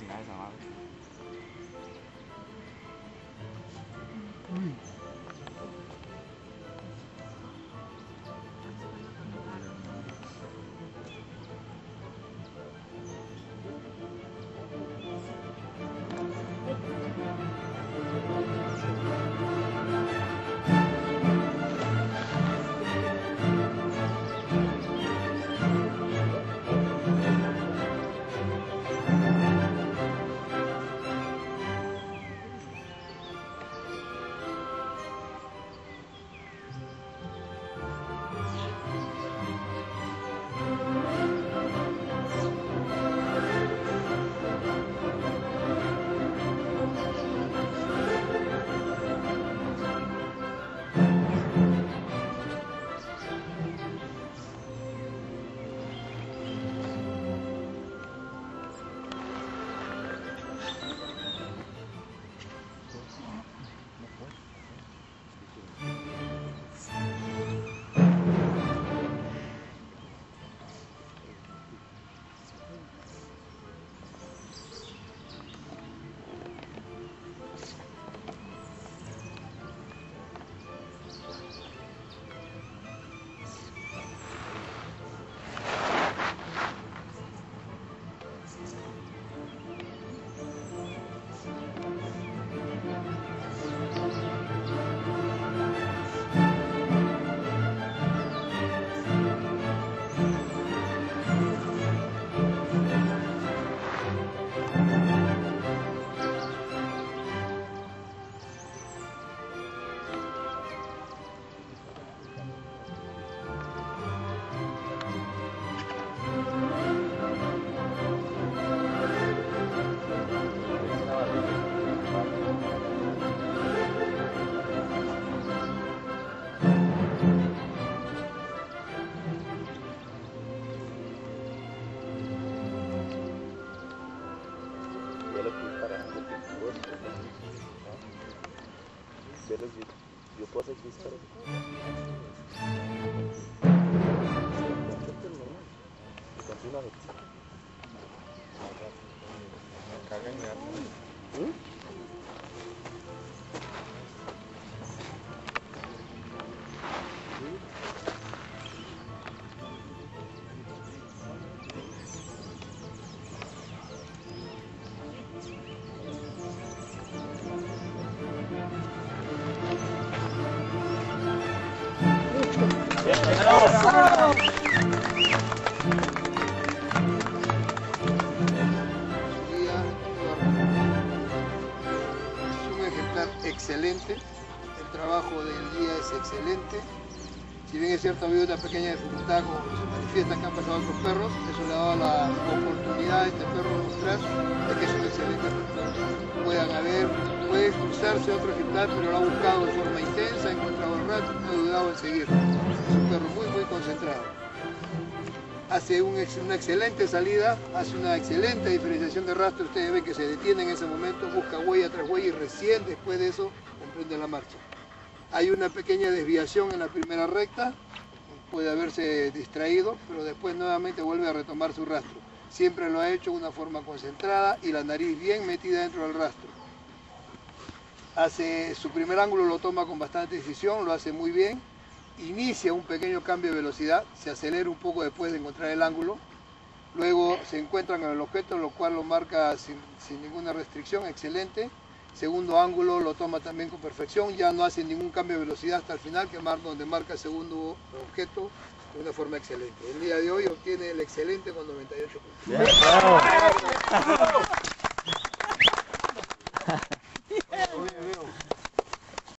cocinar esa madre. Yo puedo hacer disparos. Continúa. Excelente, el trabajo del guía es excelente. Si bien es cierto, ha habido una pequeña dificultad como se manifiesta que han pasado otros perros, eso le ha dado la oportunidad a este perro de mostrar de que es un excelente perro. Puede cruzarse otro ejemplar, pero lo ha buscado de forma intensa, ha encontrado el rastro, no ha dudado en seguirlo. Es un perro muy concentrado. Hace una excelente salida, hace una excelente diferenciación de rastro. Ustedes ven que se detiene en ese momento, busca huella tras huella y recién después de eso emprende la marcha. Hay una pequeña desviación en la primera recta, puede haberse distraído, pero después nuevamente vuelve a retomar su rastro. Siempre lo ha hecho de una forma concentrada y la nariz bien metida dentro del rastro. Hace su primer ángulo, lo toma con bastante decisión, lo hace muy bien. Inicia un pequeño cambio de velocidad, se acelera un poco después de encontrar el ángulo, luego se encuentran con el objeto, lo cual lo marca sin ninguna restricción, excelente. Segundo ángulo lo toma también con perfección, ya no hace ningún cambio de velocidad hasta el final, donde marca el segundo objeto de una forma excelente. El día de hoy obtiene el excelente con 98 puntos.